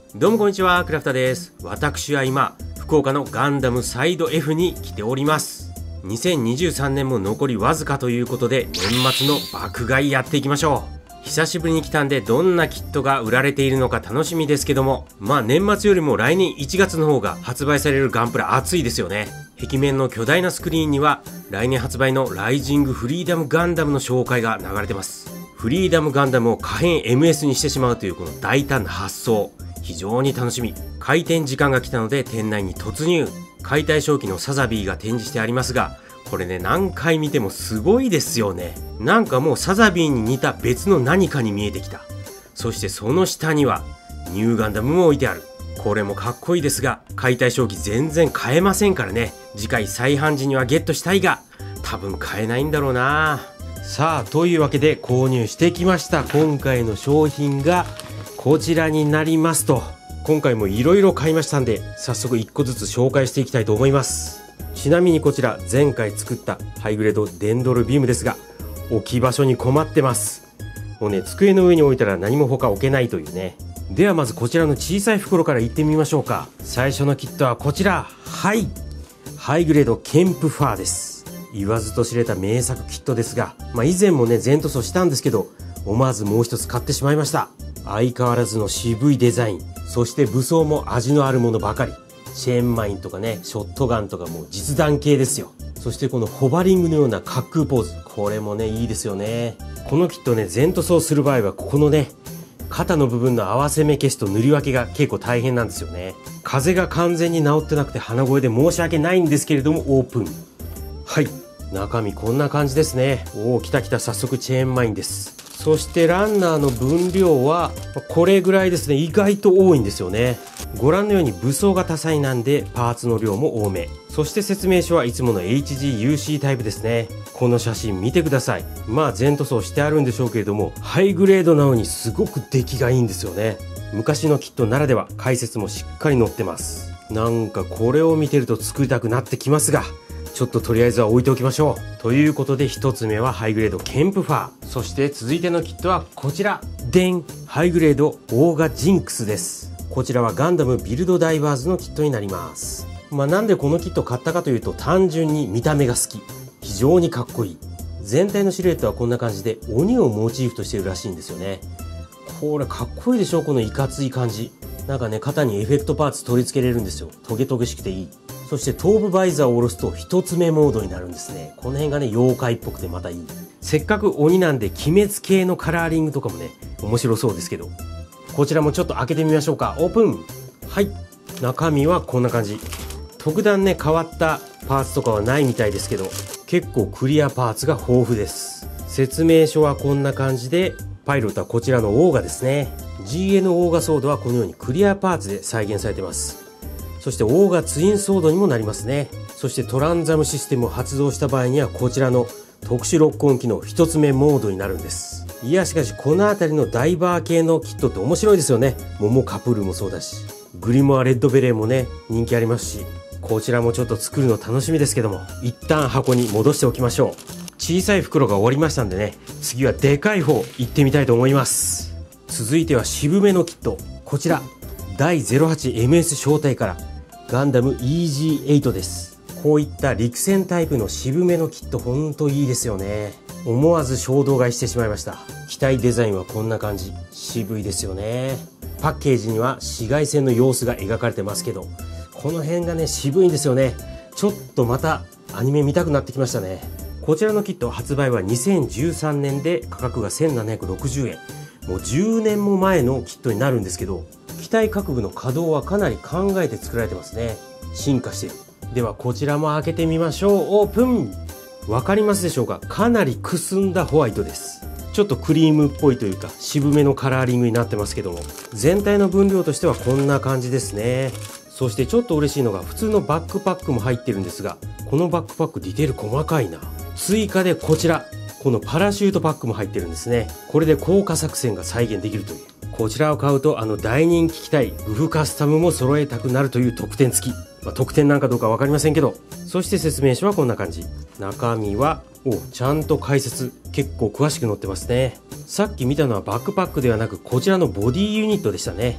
どうもこんにちは、クラフターです。私は今福岡のガンダムサイド F に来ております。2023年も残りわずかということで、年末の爆買いやっていきましょう。久しぶりに来たんで、どんなキットが売られているのか楽しみですけども、年末よりも来年1月の方が発売されるガンプラ熱いですよね。壁面の巨大なスクリーンには来年発売のライジングフリーダムガンダムの紹介が流れてます。フリーダムガンダムを可変 MS にしてしまうというこの大胆な発想、非常に楽しみ。開店時間が来たので店内に突入。解体正気のサザビーが展示してありますが、これね、何回見てもすごいですよね。なんかもうサザビーに似た別の何かに見えてきた。そしてその下にはニューガンダムも置いてある。これもかっこいいですが、解体正気全然買えませんからね。次回再販時にはゲットしたいが、多分買えないんだろうな。さあ、というわけで購入してきました。今回の商品がこちらになりますと。今回もいろいろ買いましたんで、早速1個ずつ紹介していきたいと思います。ちなみにこちら前回作ったハイグレードデンドルビームですが、置き場所に困ってます。もうね、机の上に置いたら何も他置けないというね。ではまずこちらの小さい袋からいってみましょうか。最初のキットはこちら。はい、ハイグレードケンプファーです。言わずと知れた名作キットですが、以前もね全塗装したんですけど、思わずもう一つ買ってしまいました。相変わらずの渋いデザイン、そして武装も味のあるものばかり。チェーンマインとかね、ショットガンとかもう実弾系ですよ。そしてこのホバリングのような滑空ポーズ、これもねいいですよね。このキットね、全塗装する場合はここのね肩の部分の合わせ目消しと塗り分けが結構大変なんですよね。風が完全に治ってなくて鼻声で申し訳ないんですけれども、オープン。はい、中身こんな感じですね。おお、来た来た。早速チェーンマインです。そしてランナーの分量はこれぐらいですね。意外と多いんですよね。ご覧のように武装が多彩なんでパーツの量も多め。そして説明書はいつもの HGUC タイプですね。この写真見てください。全塗装してあるんでしょうけれども、ハイグレードなのにすごく出来がいいんですよね。昔のキットならでは、解説もしっかり載ってます。なんかこれを見てると作りたくなってきますが、ちょっととりあえずは置いておきましょう。ということで1つ目はハイグレードケンプファー。そして続いてのキットはこちら。でん、ハイグレードオーガジンクスです。こちらはガンダムビルドダイバーズのキットになります。なんでこのキットを買ったかというと、単純に見た目が好き。非常にかっこいい。全体のシルエットはこんな感じで鬼をモチーフとしているらしいんですよね。これかっこいいでしょ、このいかつい感じ。なんかね、肩にエフェクトパーツ取り付けれるんですよ。トゲトゲしくていい。そして頭部バイザーを下ろすと一つ目モードになるんですね。この辺がね、妖怪っぽくてまたいい。せっかく鬼なんで鬼滅系のカラーリングとかもね、面白そうですけど。こちらもちょっと開けてみましょうか。オープン。はい、中身はこんな感じ。特段ね、変わったパーツとかはないみたいですけど、結構クリアパーツが豊富です。説明書はこんな感じで、パイロットはこちらのオーガですね。 GN オーガソードはこのようにクリアパーツで再現されてます。そしてオーガツインソードにもなりますね。そしてトランザムシステムを発動した場合にはこちらの特殊ロックオン機能1つ目モードになるんです。いや、しかしこの辺りのダイバー系のキットって面白いですよね。モモカプルもそうだし、グリモアレッドベレーもね人気ありますし、こちらもちょっと作るの楽しみですけども、一旦箱に戻しておきましょう。小さい袋が終わりましたんでね、次はでかい方行ってみたいと思います。続いては渋めのキット。こちら第 08MS 小隊からガンダム EG8 です。こういった陸戦タイプの渋めのキット、ほんといいですよね。思わず衝動買いしてしまいました。機体デザインはこんな感じ。渋いですよね。パッケージには紫外線の様子が描かれてますけど、この辺がね渋いんですよね。ちょっとまたアニメ見たくなってきましたね。こちらのキット発売は2013年で価格が1760円。もう10年も前のキットになるんですけど、機体各部の可動はかなり考えて作られてますね。進化している。ではこちらも開けてみましょう。オープン。わかりますでしょうか。かなりくすんだホワイトです。ちょっとクリームっぽいというか渋めのカラーリングになってますけども、全体の分量としてはこんな感じですね。そしてちょっと嬉しいのが普通のバックパックも入ってるんですが、このバックパックディテール細かいな。追加でこちら、このパラシュートパックも入ってるんですね。これで降下作戦が再現できるという。こちらを買うと大人気機体グフカスタムも揃えたくなるという特典付き。特典なんかどうか分かりませんけど。そして説明書はこんな感じ。中身はちゃんと解説結構詳しく載ってますね。さっき見たのはバックパックではなくこちらのボディユニットでしたね。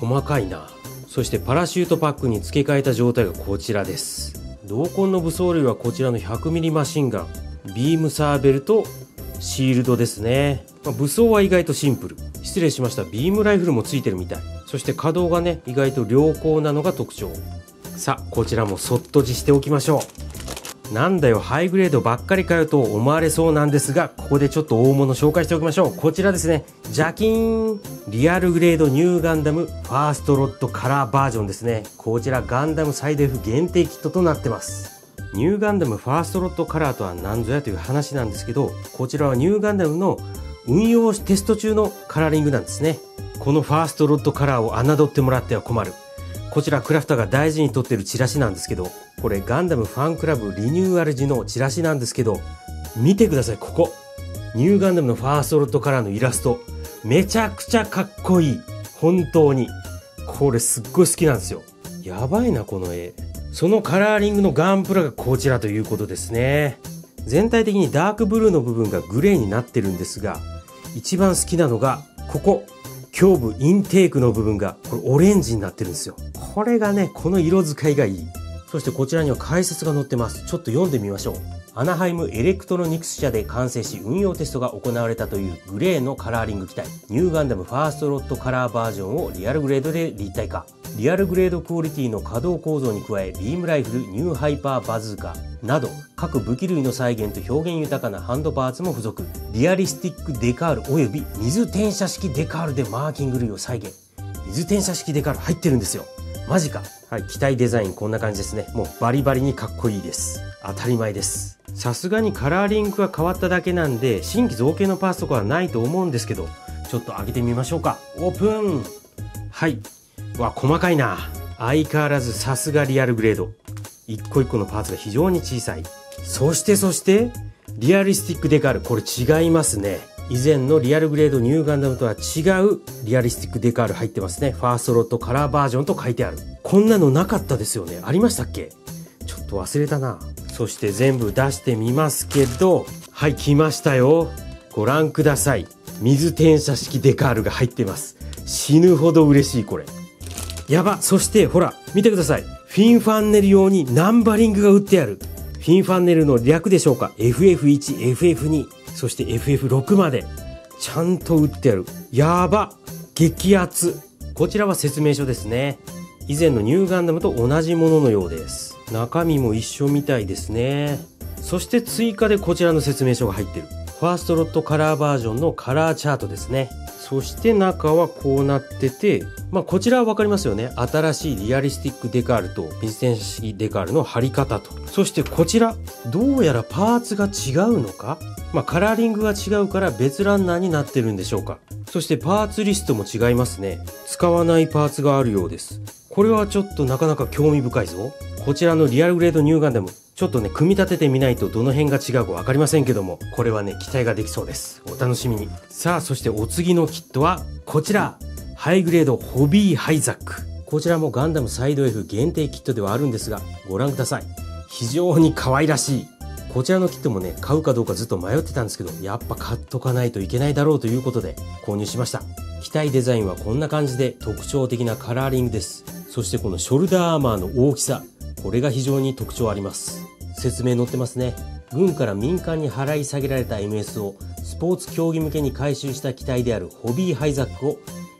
細かいな。そしてパラシュートパックに付け替えた状態がこちらです。同梱の武装類はこちらの 100mm マシンガン、ビームサーベルとシールドですね。武装は意外とシンプル。失礼しました。ビームライフルも付いてるみたい。そして稼働がね、意外と良好なのが特徴。さあ、こちらもそっとじしておきましょう。なんだよ、ハイグレードばっかりかよと思われそうなんですが、ここでちょっと大物紹介しておきましょう。こちらですね。ジャキーンリアルグレードニューガンダムファーストロッドカラーバージョンですね。こちらガンダムサイド F 限定キットとなってます。ニューガンダムファーストロッドカラーとは何ぞやという話なんですけど、こちらはニューガンダムの運用テスト中のカラーリングなんですね。このファーストロッドカラーを侮ってもらっては困る。こちらクラフターが大事に取ってるチラシなんですけど、これガンダムファンクラブリニューアル時のチラシなんですけど、見てください、ここ。ニューガンダムのファーストロッドカラーのイラスト。めちゃくちゃかっこいい。本当に。これすっごい好きなんですよ。やばいな、この絵。そのカラーリングのガンプラがこちらということですね。全体的にダークブルーの部分がグレーになってるんですが、一番好きなのが、ここ。胸部インテークの部分がこれオレンジになってるんですよ。これがね、この色使いがいい。そしてこちらには解説が載ってます。ちょっと読んでみましょう。アナハイムエレクトロニクス社で完成し運用テストが行われたというグレーのカラーリング機体。ニューガンダムファーストロッドカラーバージョンをリアルグレードで立体化。リアルグレードクオリティの可動構造に加え、ビームライフル、ニューハイパーバズーカなど各武器類の再現と表現豊かなハンドパーツも付属。リアリスティックデカールおよび水転写式デカールでマーキング類を再現。水転写式デカール入ってるんですよ。マジか。はい、機体デザインこんな感じですね。もうバリバリにかっこいいです。当たり前です。さすがにカラーリングが変わっただけなんで、新規造形のパーツとかはないと思うんですけど、ちょっと開けてみましょうか。オープン。はい。わ、細かいな。相変わらずさすがリアルグレード。一個一個のパーツが非常に小さい。そしてリアリスティックデカール、これ違いますね。以前のリアルグレードニューガンダムとは違うリアリスティックデカール入ってますね。ファーストロッドカラーバージョンと書いてある。こんなのなかったですよね。ありましたっけ？ちょっと忘れたな。そして全部出してみますけど、はい、来ましたよ。ご覧ください。水転写式デカールが入ってます。死ぬほど嬉しい、これ。やば。そしてほら、見てください。フィンファンネル用にナンバリングが売ってある。フィンファンネルの略でしょうか。FF1、FF2、そして FF6 までちゃんと売ってある。やば。激アツ。こちらは説明書ですね。以前のニューガンダムと同じもののようです。中身も一緒みたいですね。そして追加でこちらの説明書が入ってる。ファーストロッドカラーバージョンのカラーチャートですね。そして中はこうなってて、こちらはわかりますよね。新しいリアリスティックデカールと水転写式デカールの貼り方と。そしてこちら、どうやらパーツが違うのか？カラーリングが違うから別ランナーになってるんでしょうか。そしてパーツリストも違いますね。使わないパーツがあるようです。これはちょっとなかなか興味深いぞ。こちらのリアルグレードニューガンダム、ちょっとね、組み立ててみないとどの辺が違うか分かりませんけども、これはね、期待ができそうです。お楽しみに。さあ、そしてお次のキットはこちら。ハイグレードホビーハイザック。こちらもガンダムサイド F 限定キットではあるんですが、ご覧ください。非常に可愛らしい。こちらのキットもね、買うかどうかずっと迷ってたんですけど、やっぱ買っとかないといけないだろうということで購入しました。機体デザインはこんな感じで特徴的なカラーリングです。そしてこのショルダーアーマーの大きさ、これが非常に特徴あります。説明載ってますね。軍から民間に払い下げられた MS をスポーツ競技向けに改修した機体であるホビーハイザックを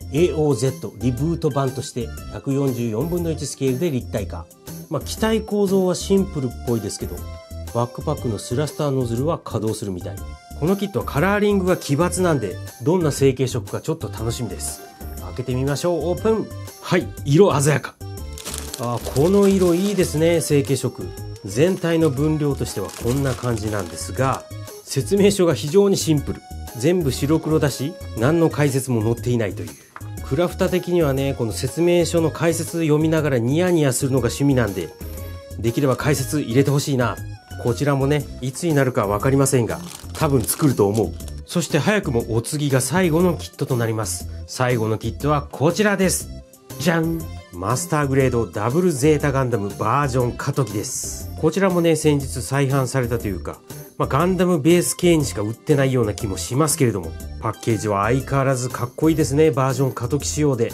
AOZ リブート版として144分の1スケールで立体化。機体構造はシンプルっぽいですけど、バックパックのスラスターノズルは稼働するみたい。このキットはカラーリングが奇抜なんで、どんな成型色かちょっと楽しみです。開けてみましょう。オープン。はい、色鮮やか。この色いいですね。成型色全体の分量としてはこんな感じなんですが、説明書が非常にシンプル。全部白黒だし、何の解説も載っていないという。クラフター的にはね、この説明書の解説読みながらニヤニヤするのが趣味なんで、できれば解説入れてほしいな。こちらもね、いつになるか分かりませんが、多分作ると思う。そして早くもお次が最後のキットとなります。最後のキットはこちらです。じゃん。マスターグレードダブルゼータガンダムバージョンカトキです。こちらもね、先日再販されたというか、ガンダムベース系にしか売ってないような気もしますけれども、パッケージは相変わらずかっこいいですね。バージョンカトキ仕様で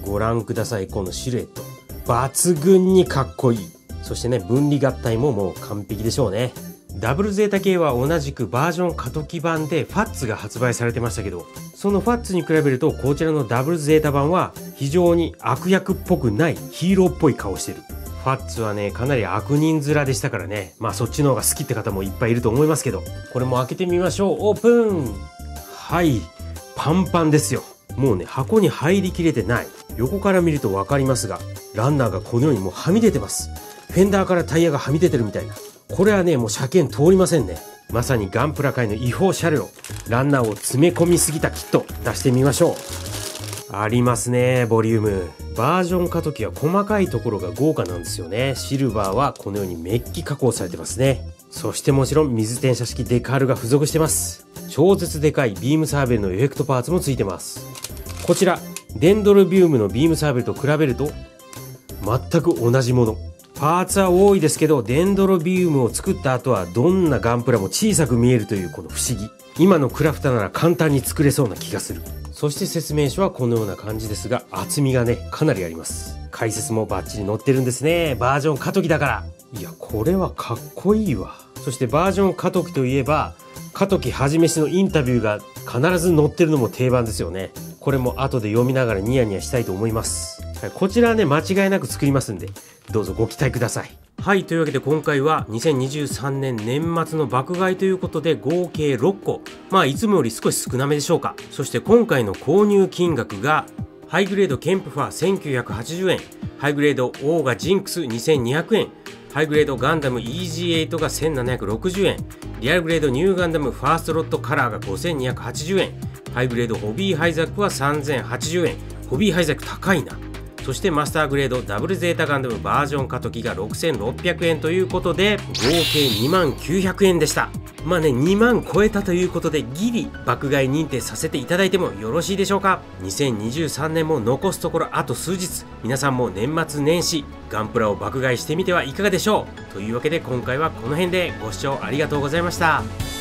ご覧ください。このシルエット抜群にかっこいい。そしてね、分離合体ももう完璧でしょうね。ダブルゼータ系は同じくバージョン過渡期版でファッツが発売されてましたけど、そのファッツに比べるとこちらのダブルゼータ版は非常に悪役っぽくないヒーローっぽい顔してる。ファッツはね、かなり悪人面でしたからね。まあそっちの方が好きって方もいっぱいいると思いますけど、これも開けてみましょう。オープン。はい、パンパンですよ。もうね、箱に入りきれてない。横から見ると分かりますが、ランナーがこのようにもうはみ出てます。フェンダーからタイヤがはみ出てるみたいな。これはね、もう車検通りませんね。まさにガンプラ界の違法車両。ランナーを詰め込みすぎたキット出してみましょう。ありますね、ボリューム。バージョン過渡期は細かいところが豪華なんですよね。シルバーはこのようにメッキ加工されてますね。そしてもちろん水転写式デカールが付属してます。超絶でかいビームサーベルのエフェクトパーツもついてます。こちらデンドルビウムのビームサーベルと比べると全く同じもの。パーツは多いですけど、デンドロビウムを作った後はどんなガンプラも小さく見えるというこの不思議。今のクラフターなら簡単に作れそうな気がする。そして説明書はこのような感じですが、厚みがね、かなりあります。解説もバッチリ載ってるんですね。バージョン過渡期だから。いや、これはかっこいいわ。そしてバージョン過渡期といえば、過渡期はじめしのインタビューが必ず載ってるのも定番ですよね。これも後で読みながらニヤニヤしたいと思います。こちらはね、間違いなく作りますんで、どうぞご期待ください。はい、というわけで今回は2023年年末の爆買いということで合計6個。まあいつもより少し少なめでしょうか。そして今回の購入金額が、ハイグレードケンプファー1980円、ハイグレードオーガジンクス2200円、ハイグレードガンダム EG8 が1760円、リアルグレードニューガンダムファーストロットカラーが5280円、ハイグレードホビーハイザックは3080円。ホビーハイザック高いな。そしてマスターグレードダブルゼータガンダムバージョン過渡期が6600円ということで、合計20900円でした。まあね、2万超えたということでギリ爆買い認定させていただいてもよろしいでしょうか。2023年も残すところあと数日、皆さんも年末年始ガンプラを爆買いしてみてはいかがでしょう。というわけで今回はこの辺でご視聴ありがとうございました。